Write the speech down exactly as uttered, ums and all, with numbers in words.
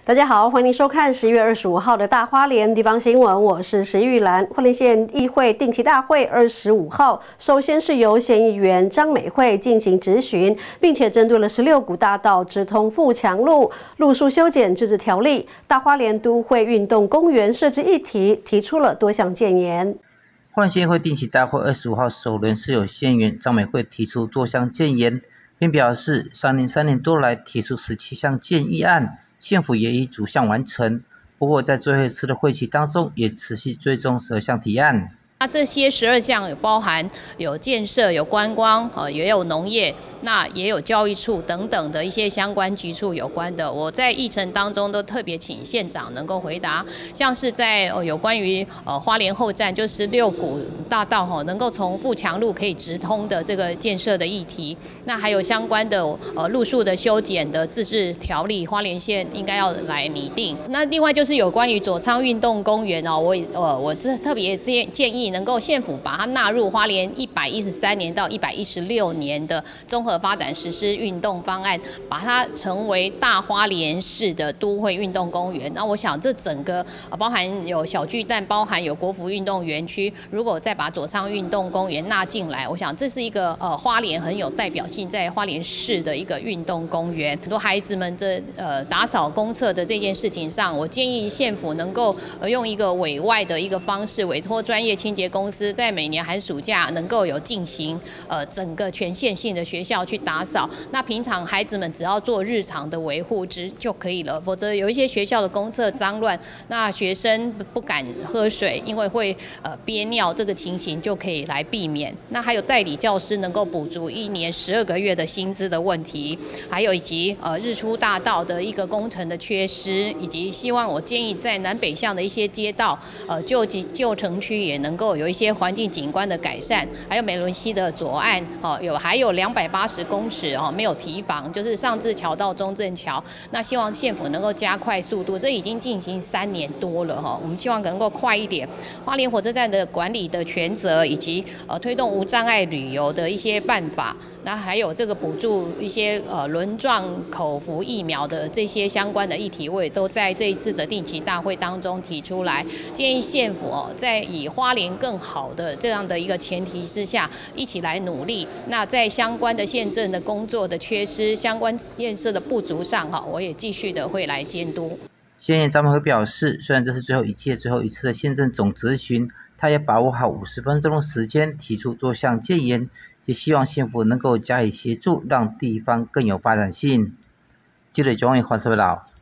大家好，欢迎收看十月二十五号的大花莲地方新闻，我是石玉兰。花莲县议会定期大会二十五号，首先是由县议员张美惠进行质询，并且针对了十六股大道直通富强路路树修剪自治条例、大花莲都会运动公园设置议题，提出了多项建言。 花莲县议会定期大会二十五号首轮是由县议员张美惠提出多项建言，并表示三年三年多来提出十七项建议案。县府也已逐项完成，不过在最后一次的会期当中，也持续追踪十二项提案。 那这些十二项有包含有建设、有观光，呃，也有农业，那也有教育处等等的一些相关局处有关的。我在议程当中都特别请县长能够回答，像是在呃有关于呃花莲后站就十六股大道哈，能够从富强路可以直通的这个建设的议题，那还有相关的呃路树的修剪的自治条例，花莲县应该要来拟定。那另外就是有关于左仓运动公园哦，我呃我这特别建建议。能够县府把它纳入花莲一百一十三年到一百一十六年的综合发展实施运动方案，把它成为大花莲市的都会运动公园。那我想这整个包含有小巨蛋，包含有国服运动园区，如果再把左仓运动公园纳进来，我想这是一个呃花莲很有代表性，在花莲市的一个运动公园。很多孩子们这呃打扫公厕的这件事情上，我建议县府能够呃用一个委外的一个方式，委托专业清洁公司在每年寒暑假能够有进行呃整个全县性的学校去打扫，那平常孩子们只要做日常的维护之就可以了，否则有一些学校的公厕脏乱，那学生不敢喝水，因为会呃憋尿，这个情形就可以来避免。那还有代理教师能够补足一年十二个月的薪资的问题，还有以及呃日出大道的一个工程的缺失，以及希望我建议在南北向的一些街道，呃旧旧城区也能够有一些环境景观的改善，还有美伦溪的左岸，哦，有还有两百八十公尺哦没有堤防，就是上至桥到中正桥。那希望县府能够加快速度，这已经进行三年多了哈，我们希望能够快一点。花莲火车站的管理的权责，以及呃推动无障碍旅游的一些办法，那还有这个补助一些呃轮状口服疫苗的这些相关的议题，我也都在这一次的定期大会当中提出来，建议县府哦在以花莲更好的这样的一个前提之下，一起来努力。那在相关的县政的工作的缺失、相关建设的不足上，哈，我也继续的会来监督。 县议员张美惠表示，虽然这是最后一届、最后一次的县政总质询，他也把握好五十分钟的时间，提出多项建言，也希望县府能够加以协助，让地方更有发展性。记者庄永华报道。